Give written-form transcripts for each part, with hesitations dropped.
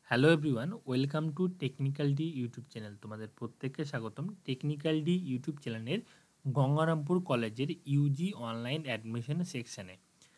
Hello everyone, welcome to technical D YouTube channel. তোমাদের প্রত্যেককে স্বাগতম টেকনিক্যাল ডি ইউটিউব চ্যানেলের গঙ্গারামপুর কলেজের ইউজি অনলাইন অ্যাডমিশন সেকশানে।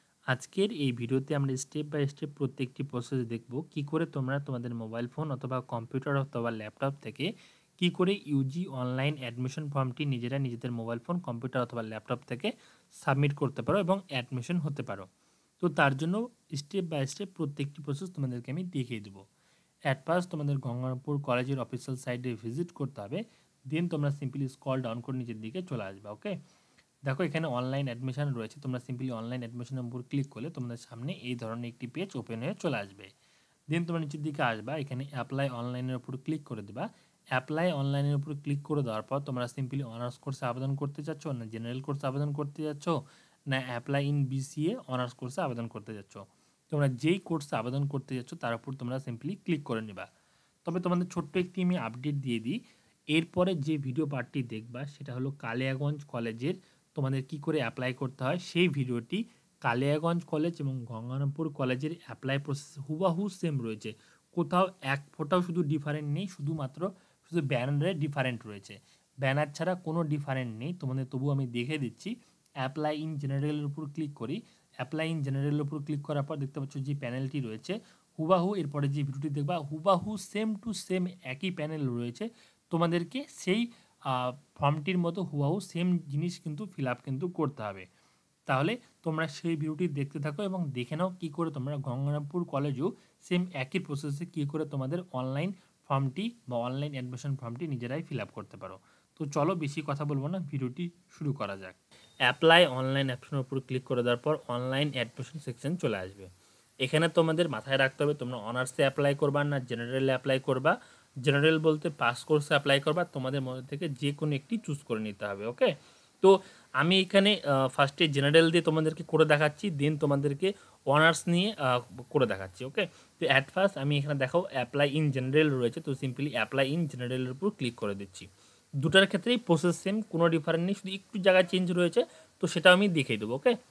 আজকের এই ভিডিওতে আমরা স্টেপ বাই স্টেপ প্রত্যেকটি প্রসেস দেখব, কি করে তোমরা তোমাদের মোবাইল ফোন অথবা কম্পিউটার অথবা ল্যাপটপ থেকে কি করে ইউজি অনলাইন অ্যাডমিশন ফর্মটি নিজেরা নিজেদের মোবাইল ফোন, কম্পিউটার অথবা ল্যাপটপ থেকে সাবমিট করতে পারো এবং অ্যাডমিশন হতে পারো। তো তার জন্য স্টেপ বাই স্টেপ প্রত্যেকটি প্রসেস তোমাদেরকে আমি দেখিয়ে দেবো। অ্যাট ফার্স্ট তোমাদের গঙ্গারামপুর কলেজের অফিসিয়াল সাইটে ভিজিট করতে হবে। দেন তোমরা সিম্পলি স্ক্রল ডাউন করে নিচের দিকে চলে আসবে। ওকে, দেখো এখানে অনলাইন অ্যাডমিশন রয়েছে। তোমরা সিম্পলি অনলাইন অ্যাডমিশনের উপর ক্লিক করলে তোমাদের সামনে এই ধরনের একটি পেজ ওপেন হয়ে চলে আসবে। দেন তোমরা নিচের দিকে আসবা, এখানে অ্যাপ্লাই অনলাইনের উপর ক্লিক করে দেবা। অ্যাপ্লাই অনলাইনের উপর ক্লিক করে দেওয়ার পর তোমরা সিম্পলি অনার্স কোর্সে আবেদন করতে চাচ্ছ, না জেনারেল কোর্সে আবেদন করতে যাচ্ছ, না অ্যাপ্লাই ইন বিসিএ অনার্স কোর্সে আবেদন করতে যাচ্ছ। তোমরা যেই কোর্সে আবেদন করতে যাচ্ছ তার উপর তোমরা সিম্পলি ক্লিক করে নেবা। তবে তোমাদের ছোট্ট একটি আমি আপডেট দিয়ে দিই, এরপরে যে ভিডিও পার্টটি দেখবা সেটা হলো কালিয়াগঞ্জ কলেজের তোমাদের কি করে অ্যাপ্লাই করতে হয় সেই ভিডিওটি। কালিয়াগঞ্জ কলেজ এবং গঙ্গারামপুর কলেজের অ্যাপ্লাই প্রসেস হুবাহু সেম রয়েছে, কোথাও এক ফোঁটাও শুধু ডিফারেন্ট নেই, শুধু ব্যানারে ডিফারেন্ট রয়েছে। ব্যানার ছাড়া কোনো ডিফারেন্ট নেই তোমাদের, তবু আমি দেখে দিচ্ছি। অ্যাপ্লাই ইন জেনারেলের উপর ক্লিক করি। অ্যাপ্লাই ইন জেনারেলের উপর ক্লিক করার পর দেখতে পাচ্ছ যে প্যানেলটি রয়েছে হুবাহু, এরপরে যে ভিডিওটি দেখবা হুবাহু সেম টু সেম একই প্যানেল রয়েছে। তোমাদেরকে সেই ফর্মটির মতো হুবাহু সেম জিনিস কিন্তু ফিল আপ কিন্তু করতে হবে। তাহলে তোমরা সেই ভিডিওটি দেখতে থাকো এবং দেখে নাও কী করে তোমরা গঙ্গারামপুর কলেজেও সেম একই প্রসেসে কী করে তোমাদের অনলাইন ফর্মটি বা অনলাইন অ্যাডমিশন ফর্মটি নিজেরাই ফিল আপ করতে পারো। তো চলো বেশি কথা বলবো না, ভিডিওটি শুরু করা যাক। অ্যাপ্লাই অনলাইন অপশনের উপর ক্লিক করে দেওয়ার পর অনলাইন অ্যাডমিশন সেকশন চলে আসবে। এখানে তোমাদের মাথায় রাখতে হবে তোমরা অনার্সে অ্যাপ্লাই করবা না জেনারেলে অ্যাপ্লাই করবা। জেনারেল বলতে পাস কোর্সে অ্যাপ্লাই করবা, তোমাদের মধ্যে থেকে যে কোনো একটি চুজ করে নিতে হবে। ওকে, তো আমি এখানে ফার্স্টে জেনারেল দিয়ে তোমাদেরকে করে দেখাচ্ছি, দেন তোমাদেরকে অনার্স নিয়ে করে দেখাচ্ছি। ওকে, তো অ্যাট ফার্স্ট আমি এখানে দেখো অ্যাপ্লাই ইন জেনারেল রয়েছে, তো সিম্পলি অ্যাপ্লাই ইন জেনারেলের উপর ক্লিক করে দিচ্ছি। দুটার ক্ষেত্রেই প্রসেস সেম, কোনো ডিফারেন্ট নেই, শুধু একটু জায়গায় চেঞ্জ রয়েছে, তো সেটা আমি দেখিয়ে দেবো। ওকে,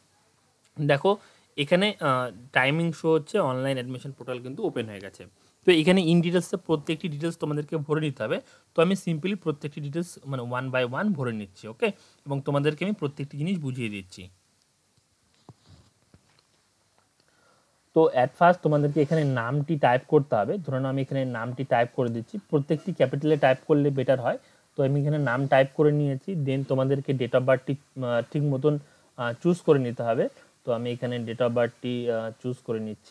দেখো এখানে টাইমিং শো হচ্ছে অনলাইন অ্যাডমিশন পোর্টাল কিন্তু ওপেন হয়ে গেছে। তো এখানে ইন ডিটেলসে প্রত্যেকটি ডিটেলস তোমাদেরকে ভরে নিতে হবে। তো আমি সিম্পলি প্রত্যেকটি ডিটেলস মানে ওয়ান বাই ওয়ান ভরে নিচ্ছি। ওকে, এবং তোমাদেরকে আমি প্রত্যেকটি জিনিস বুঝিয়ে দিচ্ছি। তো অ্যাট ফার্স্ট তোমাদেরকে এখানে নামটি টাইপ করতে হবে। ধরুন আমি এখানে নামটি টাইপ করে দিচ্ছি, প্রত্যেকটি ক্যাপিটালে টাইপ করলে বেটার হয়। তো আমি এখানে নাম টাইপ করে নিয়েছি। দেন তোমাদেরকে ডেট অফ বার্থটি ঠিক মতন চুজ করে নিতে হবে। তো আমি এখানে ডেট অফ বার্থটি চুজ করে নিচ্ছি।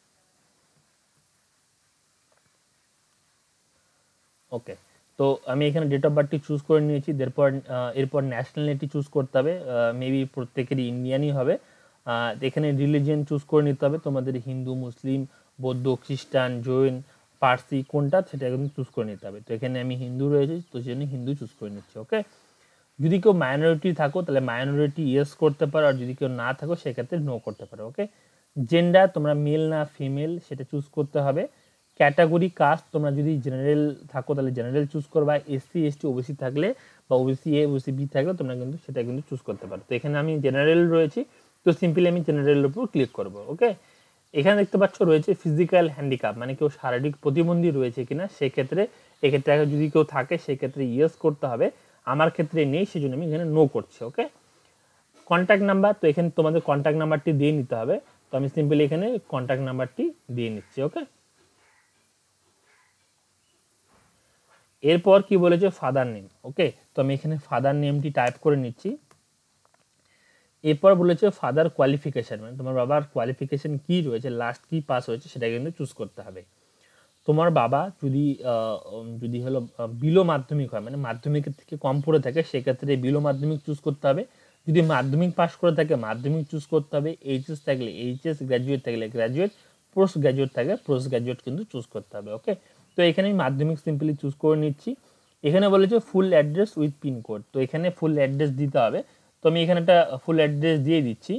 ওকে, তো আমি এখানে ডেট অফ বার্থটি চুজ করে নিয়েছি। এরপর ন্যাশনালিটি চুজ করতে হবে, মেবি প্রত্যেকেরই ইন্ডিয়ানই হবে। এখানে রিলিজিয়ন চুজ করে নিতে হবে, তোমাদের হিন্দু, মুসলিম, বৌদ্ধ, খ্রিস্টান, জৈন, পার্সি কোনটা সেটা কিন্তু চুজ করে নিতে হবে। তো এখানে আমি হিন্দু রয়েছি, তো সেজন্য হিন্দু চুজ করে নিচ্ছি। ওকে, যদি কেউ মাইনরিটি থাকো তাহলে মাইনরিটি ইয়েস করতে পারো, আর যদি কেউ না থাকো সেক্ষেত্রে নো করতে পারো। ওকে, জেন্ডার তোমরা মেল না ফিমেল সেটা চুজ করতে হবে। ক্যাটাগরি কাস্ট তোমরা যদি জেনারেল থাকো তাহলে জেনারেল চুজ করবা, এসসি এসটি ওবিসি থাকলে বা ওবিসি এ ওবিসি বি থাকলে তোমরা কিন্তু সেটা কিন্তু চুজ করতে পারো। তো এখানে আমি জেনারেল রয়েছি, তো সিম্পলি আমি জেনারেলের উপর ক্লিক করব। ওকে, এখানে দেখতে পাচ্ছ রয়েছে ফিজিক্যাল হ্যান্ডিক্যাপ, মানে কেউ শারীরিক প্রতিবন্ধী রয়েছে কিনা, সেক্ষেত্রে এক্ষেত্রে যদি কেউ থাকে সেক্ষেত্রে ইয়েস করতে হবে। আমার ক্ষেত্রে নেই, সেজন্য আমি এখানে নো করছি। ওকে, কন্ট্যাক্ট নাম্বার, তো এখানে তোমাদের কন্ট্যাক্ট নাম্বারটি দিয়ে নিতে হবে। তো আমি সিম্পলি এখানে কন্ট্যাক্ট নাম্বারটি দিয়ে নিচ্ছি। ওকে, এরপর কি বলেছে ফাদার নেম। ওকে, তো আমি এখানে ফাদার নেমটি টাইপ করে নিচ্ছি। এরপর বলেছে ফাদার কোয়ালিফিকেশন, মানে তোমার বাবার কোয়ালিফিকেশন কি রয়েছে, লাস্ট কি পাস হয়েছে সেটা কিন্তু চুজ করতে হবে। তোমার বাবা যদি যদি হলো বিলো মাধ্যমিক হয়, মানে মাধ্যমিকের থেকে কম পড়ে থাকে, সেক্ষেত্রে বিলো মাধ্যমিক চুজ করতে হবে। যদি মাধ্যমিক পাস করে থাকে মাধ্যমিক চুজ করতে হবে। এইচএস থাকলে এইচএস, গ্র্যাজুয়েট থাকলে গ্র্যাজুয়েট, পোস্ট গ্র্যাজুয়েট থাকলে পোস্ট গ্র্যাজুয়েট কিন্তু চুজ করতে হবে। ওকে, তো এখানে আমি মাধ্যমিক সিম্পলি চুজ করে নিচ্ছি। এখানে বলেছে ফুল অ্যাড্রেস উইথ পিনকোড, তো এখানে ফুল অ্যাড্রেস দিতে হবে। তো আমি এখানে একটা ফুল অ্যাড্রেস দিয়ে দিচ্ছি।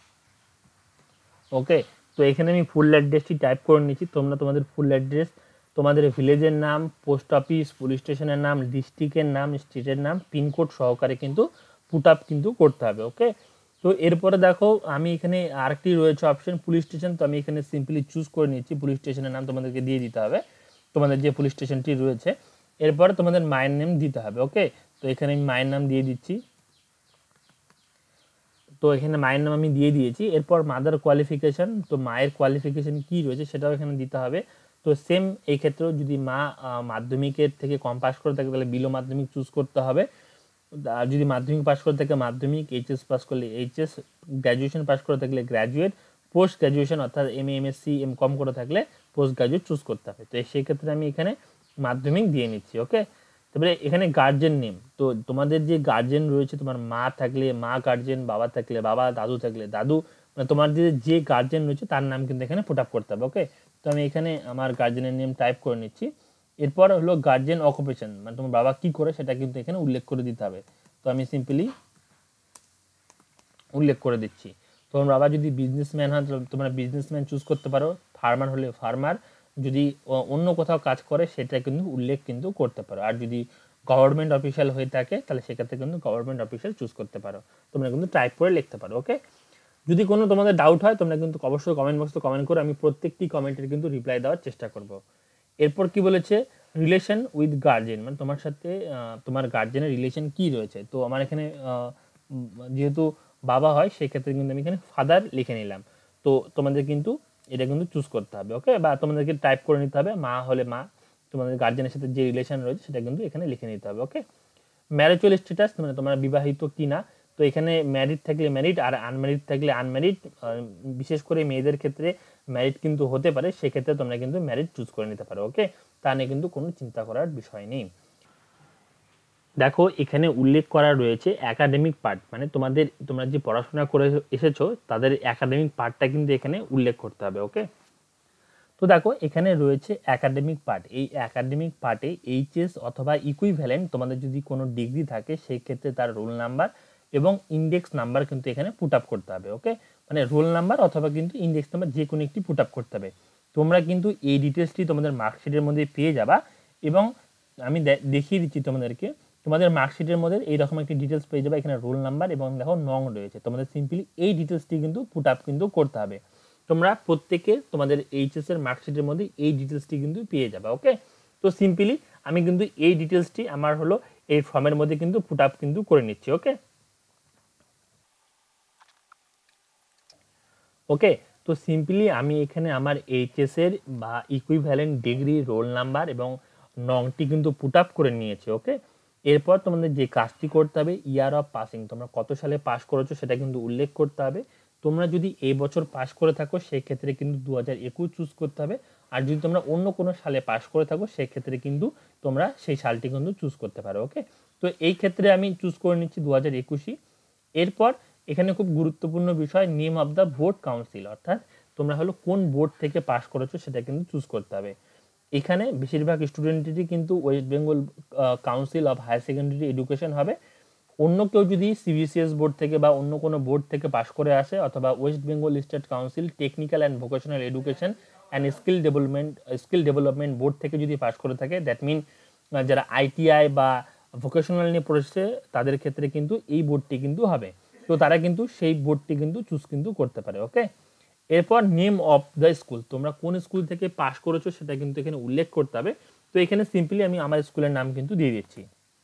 ওকে, তো এখানে আমি ফুল অ্যাড্রেসটি টাইপ করে নিচ্ছি। তোমরা তোমাদের ফুল অ্যাড্রেস তোমাদের ভিলেজের নাম, পোস্ট অফিস, পুলিশ স্টেশনের নাম, ডিস্ট্রিক্টের নাম, স্টেটের নাম, পিনকোড সহকারে কিন্তু পুট আপ কিন্তু করতে হবে। ওকে, তো এরপরে দেখো আমি এখানে আরেকটি রয়েছে অপশন পুলিশ স্টেশন, তো আমি এখানে সিম্পলি চুজ করে নিচ্ছি। পুলিশ স্টেশনের নাম তোমাদেরকে দিয়ে দিতে হবে, তোমাদের যে পুলিশ স্টেশনটি রয়েছে। এরপরে তোমাদের মায়ের নেম দিতে হবে। ওকে, তো এখানে আমি মায়ের নাম দিয়ে দিচ্ছি। তো এখানে মায়ের নাম আমি দিয়ে দিয়েছি। এরপর মাদার কোয়ালিফিকেশন, তো মায়ের কোয়ালিফিকেশন কি রয়েছে সেটাও এখানে দিতে হবে। তো সেম এই ক্ষেত্রেও যদি মা মাধ্যমিকের থেকে কম পাস করে থাকে তাহলে বিলো মাধ্যমিক চুজ করতে হবে। আর যদি মাধ্যমিক পাস করে থাকে মাধ্যমিক, এইচএস পাস করলে এইচএস, গ্র্যাজুয়েশন পাস করে থাকলে গ্র্যাজুয়েট, পোস্ট গ্র্যাজুয়েশন অর্থাৎ এমএ, এমএসসি, এমকম করে থাকলে পোস্ট গ্র্যাজুয়েট চুজ করতে হবে। তো সেই ক্ষেত্রে আমি এখানে মাধ্যমিক দিয়ে নিচ্ছি। ওকে, তারপরে এখানে গার্জেন নেম, তো তোমাদের যে গার্জেন রয়েছে, তোমার মা থাকলে মা গার্জেন, বাবা থাকলে বাবা, দাদু থাকলে দাদু, মানে তোমার যে গার্জেন রয়েছে তার নাম কিন্তু এখানে পুট আপ করতে হবে। ওকে, তো আমি এখানে আমার গার্জেনের নেম টাইপ করে নিচ্ছি। এরপর হলো গার্জেন অকুপেশন, মানে তোমার বাবা কি করে সেটা কিন্তু এখানে উল্লেখ করে দিতে হবে। তো আমি সিম্পলি উল্লেখ করে দিচ্ছি। তোমার বাবা যদি বিজনেসম্যান হয় তাহলে তোমরা বিজনেসম্যান চুজ করতে পারো, ফার্মার হলে ফার্মার, যদি অন্য কোথাও কাজ করে সেটা কিন্তু উল্লেখ কিন্তু করতে পারো। আর যদি গভর্নমেন্ট অফিসিয়াল হয়ে থাকে তাহলে সেক্ষেত্রে কিন্তু গভর্নমেন্ট অফিসিয়াল চুজ করতে পারো। তোমরা কিন্তু টাইপ করে লিখতে পারো। ওকে, যদি কোনো তোমাদের ডাউট হয় তোমরা কিন্তু অবশ্যই কমেন্ট বক্সে কমেন্ট করো, আমি প্রত্যেকটি কমেন্টের কিন্তু রিপ্লাই দেওয়ার চেষ্টা করব। এরপর কি বলেছে, রিলেশন উইথ গার্জেন, মানে তোমার সাথে তোমার গার্জেনের রিলেশন কি রয়েছে। তো আমার এখানে যেহেতু বাবা হয় সেক্ষেত্রে কিন্তু আমি এখানে ফাদার লিখে নিলাম। তো তোমাদের কিন্তু এটা কিন্তু চুজ করতে হবে। ওকে, বা তোমাদেরকে টাইপ করে নিতে হবে, মা হলে মা, তোমাদের গার্জেনের সাথে যে রিলেশন রয়েছে সেটা কিন্তু এখানে লিখে নিতে হবে। ওকে, ম্যারিটাল স্ট্যাটাস, মানে তোমরা বিবাহিত কি না, তো এখানে ম্যারিড থাকলে ম্যারিড আর আনম্যারিড থাকলে আনম্যারিড। বিশেষ করে মেয়েদের ক্ষেত্রে ম্যারিড কিন্তু হতে পারে, সেক্ষেত্রে তোমরা কিন্তু ম্যারিড চুজ করে নিতে পারো। ওকে, তা নিয়ে কিন্তু কোনো চিন্তা করার বিষয় নেই। দেখো এখানে উল্লেখ করা রয়েছে একাডেমিক পার্ট, মানে তোমরা যে পড়াশোনা করে এসেছো তাদের একাডেমিক পার্টটা কিন্তু এখানে উল্লেখ করতে হবে। ওকে, তো দেখো এখানে রয়েছে একাডেমিক পার্ট, এই একাডেমিক পার্টে এইচএস অথবা ইকুইভ্যালেন্ট তোমাদের যদি কোনো ডিগ্রি থাকে সেই ক্ষেত্রে তার রোল নাম্বার এবং ইন্ডেক্স নাম্বার কিন্তু এখানে পুট আপ করতে হবে। ওকে, মানে রোল নাম্বার অথবা কিন্তু ইন্ডেক্স নাম্বার যে কোনো একটি পুট আপ করতে হবে। তোমরা কিন্তু এই ডিটেলসটি তোমাদের মার্কশিটের মধ্যে পেয়ে যাবা, এবং আমি দেখিয়ে দিচ্ছি তোমাদেরকে। তোমাদের মার্কশিটের মধ্যে এইরকম একটি ডিটেলস পেয়ে যাবে, এখানে রোল নাম্বার এবং দেখো নং রয়েছে। তোমাদের সিম্পলি এই ডিটেলসটি কিন্তু পুট আপ কিন্তু করতে হবে। তোমরা প্রত্যেকে তোমাদের এইচএস এর মার্কশিটের মধ্যে এই ডিটেলসটি কিন্তু পেয়ে যাবে। ওকে, তো সিম্পলি আমি কিন্তু এই ডিটেলসটি আমার হলো এই ফর্মের মধ্যে কিন্তু পুট আপ কিন্তু করে নিচ্ছি। ওকে, ওকে, তো সিম্পলি আমি এখানে আমার এইচএস এর বা ইকুইভ্যালেন্ট ডিগ্রি, রোল নাম্বার এবং নংটি কিন্তু পুট আপ করে নিয়েছি। ওকে, এরপর তোমাদের যে কাজটি করতে হবে, ইয়ার অফ পাসিং, তোমরা কত সালে পাস করেছো সেটা কিন্তু উল্লেখ করতে হবে। তোমরা যদি এই বছর পাস করে থাকো সেক্ষেত্রে কিন্তু 2021 চুজ করতে হবে, আর যদি তোমরা অন্য কোনো সালে পাস করে থাকো সেক্ষেত্রে কিন্তু তোমরা সেই সালটি কিন্তু চুজ করতে পারো। ওকে, তো এই ক্ষেত্রে আমি চুজ করে নিচ্ছি 2021। এরপর এখানে খুব গুরুত্বপূর্ণ বিষয়, name of the board council, অর্থাৎ তোমরা হলো কোন বোর্ড থেকে পাস করেছো সেটা কিন্তু চুজ করতে হবে। এখানে বেশিরভাগ স্টুডেন্টেরই কিন্তু West Bengal Council of Higher Secondary Education হবে। অন্য কেউ যদি সিবিসিএস বোর্ড থেকে বা অন্য কোনো বোর্ড থেকে পাশ করে আসে, অথবা West Bengal State Council Technical and Vocational Education and Skill Development Board থেকে যদি পাশ করে থাকে, দ্যাট মিন যারা আইটিআই বা ভোকেশনাল নিয়ে পড়েছে তাদের ক্ষেত্রে কিন্তু এই বোর্ডটি কিন্তু হবে। তো তারা কিন্তু সেই বোর্ডটি কিন্তু চুজ কিন্তু করতে পারে। ওকে, এরপর নেম অফ দ্য স্কুল, তোমরা কোন স্কুল থেকে পাশ করেছো সেটা কিন্তু এখানে উল্লেখ করতে হবে। তো এখানে সিম্পলি আমি আমার স্কুলের নাম কিন্তু দিয়ে দিচ্ছি।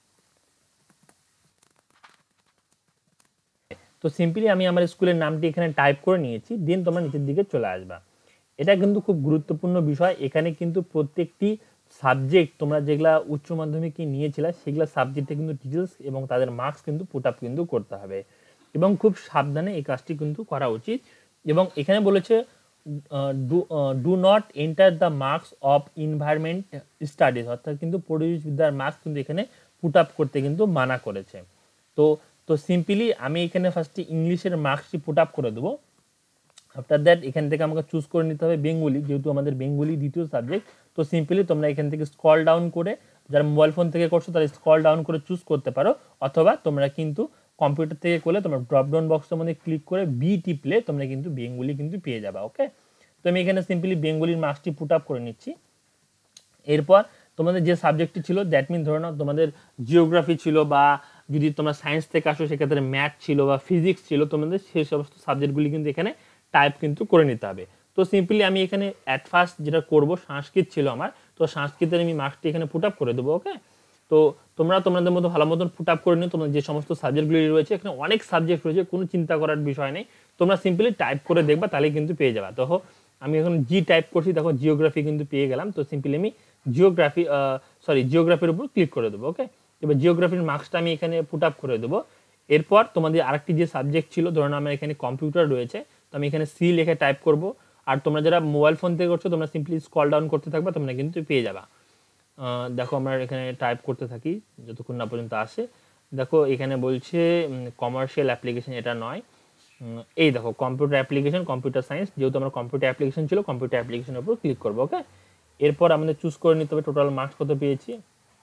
তো সিম্পলি আমি আমার স্কুলের নামটি এখানে টাইপ করে নিয়েছি, দেন তোমরা নিচের দিকে চলে আসবা। এটা কিন্তু খুব গুরুত্বপূর্ণ বিষয়, এখানে কিন্তু প্রত্যেকটি সাবজেক্ট তোমরা যেগুলা উচ্চ মাধ্যমিকে নিয়েছিলে সেগুলা সাবজেক্টে কিন্তু ডিটেলস এবং তাদের মার্কস কিন্তু পুট আপ কিন্তু করতে হবে, এবং খুব সাবধানে এই কাজটি কিন্তু করা উচিত। এবং এখানে বলেছে do not enter the marks of environment studies, অর্থাৎ কিন্তু পরিবেশবিদ্যার মার্কস কিন্তু এখানে পুট আপ করতে কিন্তু মানা করেছে। তো তো সিম্পলি আমি এখানে ফার্স্টে ইংলিশের মার্কসটি পুট আপ করে দেবো। আফটার দ্যাট এখান থেকে আমাকে চুজ করে নিতে হবে বেঙ্গলি, যেহেতু আমাদের বেঙ্গলি দ্বিতীয় সাবজেক্ট। তো সিম্পলি তোমরা এখান থেকে স্ক্রল ডাউন করে, যারা মোবাইল ফোন থেকে করছো তারা স্ক্রল ডাউন করে চুজ করতে পারো, অথবা তোমরা কিন্তু কম্পিউটার থেকে করলে তোমরা ড্রপ ডাউন বক্সের মধ্যে ক্লিক করে বি টিপলে তোমরা কিন্তু বেঙ্গলি কিন্তু পেয়ে যাবে। ওকে, তো আমি এখানে সিম্পলি বেঙ্গলির মার্কসটি পুট আপ করে নিচ্ছি। এরপর তোমাদের যে সাবজেক্টটি ছিল দ্যাট মিন ধরে নাও তোমাদের জিওগ্রাফি ছিল, বা যদি তোমরা সায়েন্স থেকে আসো সেক্ষেত্রে ম্যাথ ছিল বা ফিজিক্স ছিল, তোমাদের সেই সমস্ত সাবজেক্টগুলি কিন্তু এখানে টাইপ কিন্তু করে নিতে হবে। তো সিম্পলি আমি এখানে অ্যাট ফার্স্ট যেটা করব, সংস্কৃত ছিল আমার, তো সংস্কৃতের আমি মার্কসটি এখানে পুট আপ করে দেবো। ওকে, তো তোমরা তোমাদের মতো ভালো মতন পুট আপ করে নিও। তোমাদের যে সমস্ত সাবজেক্টগুলি রয়েছে, এখানে অনেক সাবজেক্ট রয়েছে, কোনো চিন্তা করার বিষয় নেই, তোমরা সিম্পলি টাইপ করে দেখবা তাহলেই কিন্তু পেয়ে যাবা। তো আমি এখন জি টাইপ করছি, দেখো জিওগ্রাফি কিন্তু পেয়ে গেলাম। তো সিম্পলি আমি জিওগ্রাফির উপর ক্লিক করে দেবো। ওকে, এবার জিওগ্রাফির মার্কসটা আমি এখানে পুট আপ করে দেবো। এরপর তোমাদের আরেকটি যে সাবজেক্ট ছিল, ধরুন আমার এখানে কম্পিউটার রয়েছে, তো আমি এখানে সি লিখে টাইপ করব। আর তোমরা যারা মোবাইল ফোন থেকে করছো তোমরা সিম্পলি স্ক্রল ডাউন করতে থাকবে, তোমরা কিন্তু পেয়ে যাবা। দেখো আমরা এখানে টাইপ করতে থাকি যতক্ষণ না পর্যন্ত আসে। দেখো এখানে বলছে কমার্শিয়াল অ্যাপ্লিকেশন, এটা নয়। এই দেখো কম্পিউটার অ্যাপ্লিকেশন, কম্পিউটার সায়েন্স, যেহেতু আমার কম্পিউটার অ্যাপ্লিকেশন ছিল, কম্পিউটার অ্যাপ্লিকেশনের উপর ক্লিক করবো। ওকে, এরপর আমাদের চুজ করে নিতে হবে টোটাল মার্কস কত পেয়েছি।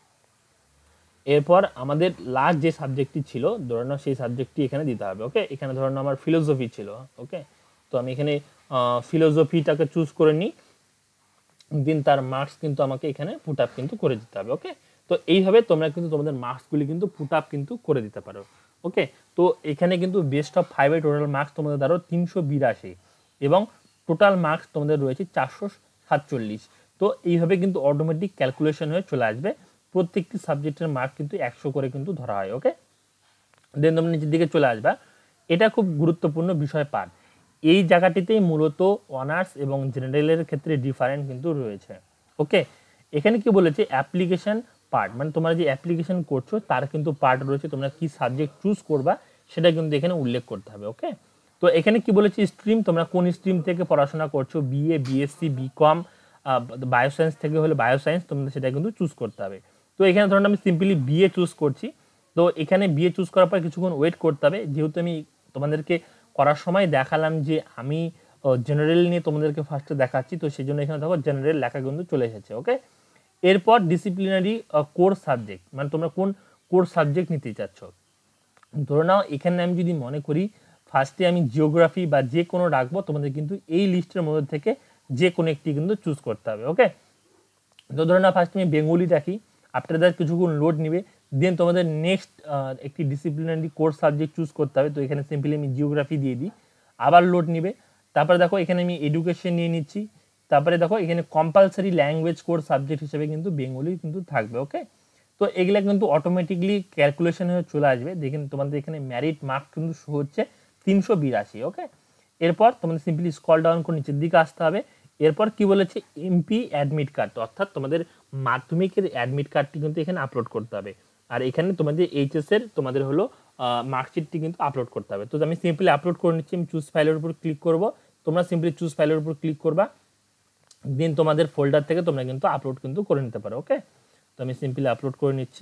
এরপর আমাদের লাস্ট যে সাবজেক্টটি ছিল ধরে নাও সেই সাবজেক্টটি এখানে দিতে হবে। ওকে, এখানে ধরে নাও আমার ফিলোসফি ছিল। ওকে, তো আমি এখানে ফিলোসফিটাকে চুজ করে নিই, দিন তার মার্কস কিন্তু আমাকে এখানে পুট আপ কিন্তু করে দিতে হবে। ওকে, তো এইভাবে তোমরা কিন্তু তোমাদের মার্কসগুলি কিন্তু পুট আপ কিন্তু করে দিতে পারো। ওকে, তো এখানে কিন্তু বেস্ট অফ 5 এর টোটাল মার্কস তোমাদের ধরো 382 এবং টোটাল মার্কস তোমাদের রয়েছে 447। তো এইভাবে কিন্তু অটোমেটিক ক্যালকুলেশন হয়ে চলে আসবে, প্রত্যেকটি সাবজেক্টের মার্ক কিন্তু 100 করে কিন্তু ধরা হয়। ওকে, দেন তোমরা নিচের দিকে চলে আসবা। এটা খুব গুরুত্বপূর্ণ বিষয় পার্ট, এই জায়গাটিতেই মূলত অনার্স এবং জেনারেলের ক্ষেত্রে ডিফারেন্ট কিন্তু রয়েছে। ওকে, এখানে কি বলেছে অ্যাপ্লিকেশন পার্ট, মানে তোমরা যে অ্যাপ্লিকেশন করছো তার কিন্তু পার্ট রয়েছে, তোমরা কি সাবজেক্ট চুজ করবা সেটা কিন্তু এখানে উল্লেখ করতে হবে। ওকে, তো এখানে কি বলেছে স্ট্রিম, তোমরা কোন স্ট্রিম থেকে পড়াশোনা করছো, বিএ, বিএসসি, বিকম, বায়োসায়েন্স থেকে হলে বায়োসায়েন্স, তোমাদের সেটা কিন্তু চুজ করতে হবে। তো এখানে ধরুন আমি সিম্পলি বিএ চুজ করছি, তো এখানে বিএ চুজ করার পর কিছুক্ষণ ওয়েট করতে হবে, যেহেতু আমি তোমাদেরকে করার সময় দেখালাম যে আমি জেনারেল নিয়ে তোমাদেরকে ফার্স্টে দেখাচ্ছি, তো সেই জন্য এখানে দেখো জেনারেল লেখা কিন্তু চলে এসেছে। ওকে, এরপর ডিসিপ্লিনারি কোর সাবজেক্ট, মানে তোমরা কোন কোর সাবজেক্ট নিতে চাচ্ছ। ধরে নাও এখানে আমি যদি মনে করি ফার্স্টে আমি জিওগ্রাফি বা যে কোনো রাখবো, তোমাদের কিন্তু এই লিস্টের মধ্যে থেকে যে কোনো একটি কিন্তু চুজ করতে হবে। ওকে, তো ধরে নাও ফার্স্ট আমি বেঙ্গলি রাখি, আফটার দ্যাট কিছুক্ষণ লোড নিবে, দেন তোমাদের নেক্সট একটি ডিসিপ্লিনারি কোর্স সাবজেক্ট চুজ করতে হবে। তো এখানে সিম্পলি আমি জিওগ্রাফি দিয়ে দিই, আবার লোড নিবে, তারপরে দেখো এখানে আমি এডুকেশন নিয়ে নিচ্ছি, তারপরে দেখো এখানে কম্পালসারি ল্যাঙ্গুয়েজ কোর্স সাবজেক্ট হিসেবে কিন্তু বেঙ্গলি কিন্তু থাকবে। ওকে, তো এগুলা কিন্তু অটোমেটিকলি ক্যালকুলেশন হয়ে চলে আসবে, দেখেন তোমাদের এখানে ম্যারিট মার্ক কিন্তু শো হচ্ছে 382। ওকে, এরপর তোমাদের সিম্পলি স্ক্রল ডাউন করে নিচের দিকে আসতে হবে। এরপর কি বলেছে এমপি অ্যাডমিট কার্ড, অর্থাৎ তোমাদের মাধ্যমিকের অ্যাডমিট কার্ডটি কিন্তু এখানে আপলোড করতে হবে, আর এখানে তোমাদের এইচএস এর তোমাদের হলো মার্কশিটটি কিন্তু আপলোড করতে হবে। তো আমি সিম্পলি আপলোড করে নিচ্ছি, আমি চুজ ফাইলের উপর ক্লিক করব, তোমরা সিম্পলি চুজ ফাইলের উপর ক্লিক করবা, দেন তোমাদের ফোল্ডার থেকে তোমরা কিন্তু আপলোড কিন্তু করে নিতে পারো। ওকে, তো আমি সিম্পলি আপলোড করে নিচ্ছি।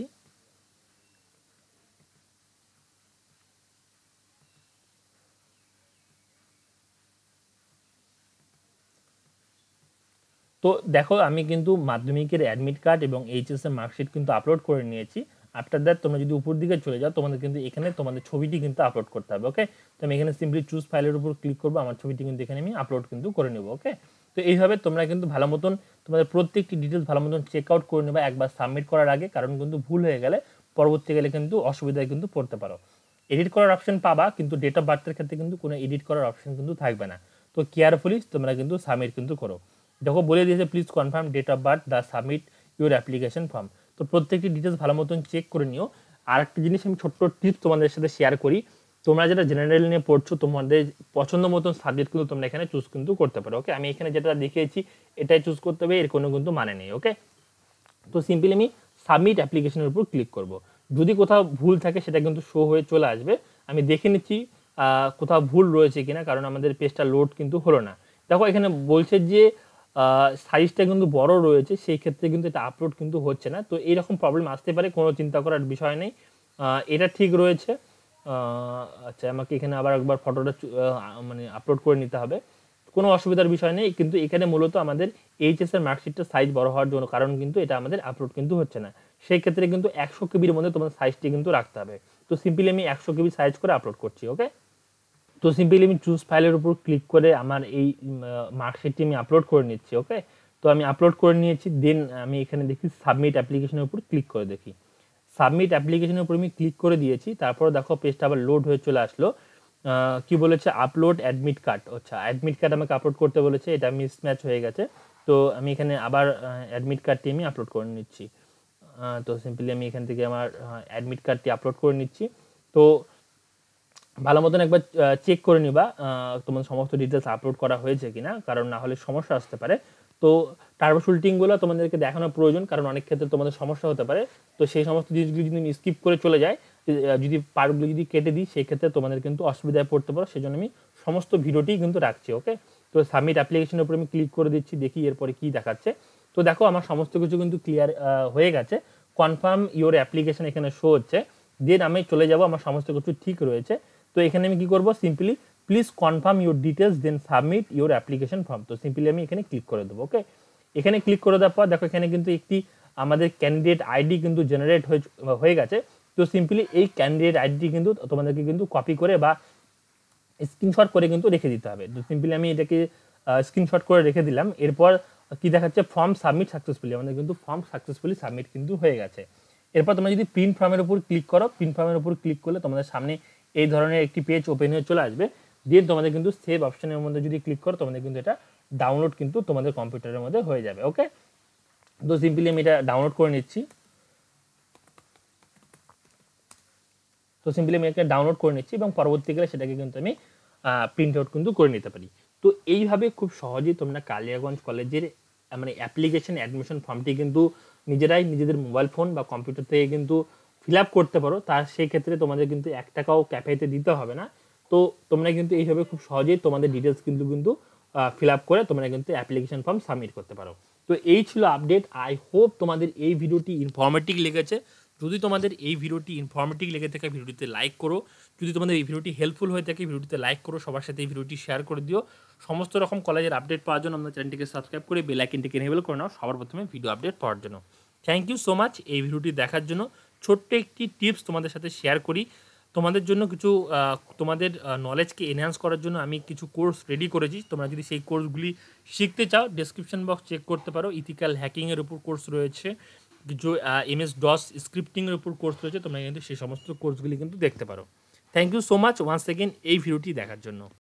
তো দেখো আমি কিন্তু মাধ্যমিকের অ্যাডমিট কার্ড এবং এইচএস এর মার্কশিট কিন্তু আপলোড করে নিয়েছি। আফটার দ্যাট তোমরা যদি উপর দিকে চলে যাও, তোমাদের কিন্তু এখানে তোমাদের ছবিটি কিন্তু আপলোড করতে হবে। ওকে, তো আমি এখানে সিম্পলি চুজ ফাইলের উপর ক্লিক করবো, আমার ছবিটি কিন্তু এখানে আমি আপলোড কিন্তু করে নেবো। ওকে, তো এইভাবে তোমরা কিন্তু ভালো মতন তোমাদের প্রত্যেকটি ডিটেলস ভালো মতন চেক আউট করে নেবে একবার সাবমিট করার আগে, কারণ কিন্তু ভুল হয়ে গেলে পরবর্তীকালে কিন্তু অসুবিধায় কিন্তু পড়তে পারো। এডিট করার অপশন পাবা, কিন্তু ডেট অফ বার্থের ক্ষেত্রে কিন্তু কোনো এডিট করার অপশন কিন্তু থাকবে না। তো কেয়ারফুলি তোমরা কিন্তু সাবমিট কিন্তু করো। দেখো বলে দিয়েছে please confirm date of birth the submit your application form. তো প্রত্যেকটি ডিটেলস ভালো মতন চেক করে নিও। আর একটা জিনিস আমি ছোট্ট টিপস তোমাদের সাথে শেয়ার করি, তোমরা যেটা জেনারেল নিয়ে পড়ছো তোমাদের পছন্দ মতন সাবজেক্ট কিন্তু তোমরা এখানে চুজ কিন্তু করতে পারো। ওকে, আমি এখানে যেটা দেখিয়েছি এটাই চুজ করতে হবে, এর কোনো কিন্তু মানে নেই। ওকে, তো সিম্পলি আমি সাবমিট অ্যাপ্লিকেশনের উপর ক্লিক করব, যদি কোথাও ভুল থাকে সেটা কিন্তু শো হয়ে চলে আসবে। আমি দেখে নিচ্ছি কোথাও ভুল রয়েছে কিনা, কারণ আমাদের পেজটা লোড কিন্তু হলো না। দেখো এখানে বলছে যে সাইজটা কিন্তু বড় রয়েছে, সেই ক্ষেত্রে কিন্তু এটা আপলোড কিন্তু হচ্ছে না। তো এইরকম প্রবলেম আসতে পারে, কোনো চিন্তা করার বিষয় নেই, এটা ঠিক রয়েছে। আচ্ছা আমাকে এখানে আবার একবার ফটোটা মানে আপলোড করে নিতে হবে, কোনো অসুবিধার বিষয় নেই। কিন্তু এখানে মূলত আমাদের এইচএস এর মার্কশিটটা সাইজ বড় হওয়ার জন্য কারণ কিন্তু এটা আমাদের আপলোড কিন্তু হচ্ছে না, সেই ক্ষেত্রে কিন্তু 100 কেবির মধ্যে তোমাদের সাইজটি কিন্তু রাখতে হবে। তো সিম্পলি আমি 100 কেবি সাইজ করে আপলোড করছি। ওকে, তো সিম্পলি আমি চুজ ফাইলের উপর ক্লিক করে আমার এই মার্কশিটটি আমি আপলোড করে নিচ্ছি। ওকে, তো আমি আপলোড করে নিয়েছি। দেন আমি এখানে দেখি সাবমিট অ্যাপ্লিকেশনের উপর ক্লিক করে দেখি। সাবমিট অ্যাপ্লিকেশনের উপর আমি ক্লিক করে দিয়েছি। তারপর দেখো পেজটা আবার লোড হয়ে চলে আসলো। কি বলেছে, আপলোড অ্যাডমিট কার্ড। আচ্ছা, অ্যাডমিট কার্ড আমাকে আপলোড করতে বলেছে, এটা মিসম্যাচ হয়ে গেছে। তো আমি এখানে আবার অ্যাডমিট কার্ডটি আমি আপলোড করে নিচ্ছি। তো সিম্পলি আমি এখান থেকে আমার অ্যাডমিট কার্ডটি আপলোড করে নিচ্ছি। তো ভালো মতন একবার চেক করে নিবা তোমাদের সমস্ত ডিটেলস আপলোড করা হয়েছে কিনা, কারণ না হলে সমস্যা আসতে পারে। তো টার্বো শুটিংগুলো তোমাদেরকে দেখানো প্রয়োজন, কারণ অনেক ক্ষেত্রে তোমাদের সমস্যা হতে পারে। তো সেই সমস্ত জিনিসগুলো যদি আমি স্কিপ করে চলে যাই, যদি পার্টগুলো যদি কেটে দিই, সেই ক্ষেত্রে তোমাদের কিন্তু অসুবিধায় পড়তে পারো। সেই জন্য আমি সমস্ত ভিডিওটি কিন্তু রাখছি। ওকে, তো সাবমিট অ্যাপ্লিকেশনের উপর আমি ক্লিক করে দিচ্ছি, দেখি এরপরে কি দেখাচ্ছে। তো দেখো আমার সমস্ত কিছু কিন্তু ক্লিয়ার হয়ে গেছে। কনফার্ম ইওর অ্যাপ্লিকেশন এখানে শো হচ্ছে। দেন আমি চলে যাব, আমার সমস্ত কিছু ঠিক রয়েছে। তো এখানে আমি কি করব, simply please confirm your details then submit your application form. তো সিম্পলি আমি এখানে ক্লিক করে দেবো। ওকে, এখানে ক্লিক করে দেওয়ার পর দেখো এখানে কিন্তু একটি আমাদের ক্যান্ডিডেট আইডি কিন্তু জেনারেট হয়ে গেছে। তো সিম্পলি এই ক্যান্ডিডেট আইডিটি কিন্তু তোমাদেরকে কিন্তু কপি করে বা স্ক্রিনশট করে কিন্তু রেখে দিতে হবে। তো সিম্পলি আমি এটাকে স্ক্রিনশট করে রেখে দিলাম। এরপর কি দেখাচ্ছে, ফর্ম সাবমিট সাকসেসফুলি। আমাদের কিন্তু ফর্ম সাকসেসফুলি সাবমিট কিন্তু হয়ে গেছে। এরপর তোমরা যদি প্রিন্ট ফর্মের উপর ক্লিক করো, প্রিন্ট ফর্মের উপর ক্লিক করলে তোমাদের সামনে এই ধরনের একটি পেজ ওপেন হয়ে চলে আসবে। দিয়ে তোমাদের কিন্তু সেভ অপশনের মধ্যে যদি ক্লিক করো, তোমাদের কিন্তু এটা ডাউনলোড কিন্তু তোমাদের কম্পিউটারের মধ্যে হয়ে যাবে। ওকে, তো সিম্পলি আমি এটা ডাউনলোড করে নিচ্ছি। তো সিম্পলি আমি একটা ডাউনলোড করে নিচ্ছি এবং পরবর্তীকালে সেটাকে কিন্তু আমি প্রিন্ট আউট কিন্তু করে নিতে পারি। তো এইভাবে খুব সহজেই তোমরা কালিয়াগঞ্জ কলেজের মানে অ্যাপ্লিকেশন অ্যাডমিশন ফর্মটি কিন্তু নিজেরাই নিজেদের মোবাইল ফোন বা কম্পিউটার থেকে কিন্তু ফিল আপ করতে পারো। তার সেই ক্ষেত্রে তোমাদের কিন্তু 1 টাকাও ক্যাফেতে দিতে হবে না। তো তোমরা কিন্তু এইভাবে খুব সহজেই তোমাদের ডিটেলস কিন্তু ফিল আপ করে তোমরা কিন্তু অ্যাপ্লিকেশন ফর্ম সাবমিট করতে পারো। তো এই ছিল আপডেট। আই হোপ তোমাদের এই ভিডিওটি ইনফরমেটিভ লেগেছে। যদি তোমাদের এই ভিডিওটি ইনফরমেটিভ লেগে থাকে, ভিডিওটিতে লাইক করো। যদি তোমাদের এই ভিডিওটি হেল্পফুল হয়ে থাকে, ভিডিওটিতে লাইক করো, সবার সাথে এই ভিডিওটি শেয়ার করে দিও। সমস্ত রকম কলেজের আপডেট পাওয়ার জন্য আমাদের চ্যানেলটিকে সাবস্ক্রাইব করে বেল আইকনটিকে এনেবল করে নাও সবার প্রথমে ভিডিও আপডেট পাওয়ার জন্য। থ্যাংক ইউ সো মাচ এই ভিডিওটি দেখার জন্য। ছোট্ট একটি টিপস তোমাদের সাথে শেয়ার করি। তোমাদের জন্য কিছু তোমাদের নলেজকে এনহ্যান্স করার জন্য আমি কিছু কোর্স রেডি করেছি। তোমরা যদি সেই কোর্সগুলি শিখতে চাও, ডেসক্রিপশন বক্স চেক করতে পারো। ইথিক্যাল হ্যাকিংয়ের উপর কোর্স রয়েছে, কিছু MS DOS স্ক্রিপ্টিংয়ের উপর কোর্স রয়েছে। তোমরা কিন্তু সেই সমস্ত কোর্সগুলি কিন্তু দেখতে পারো। Thank you so much once second এই ভিডিওটি দেখার জন্য।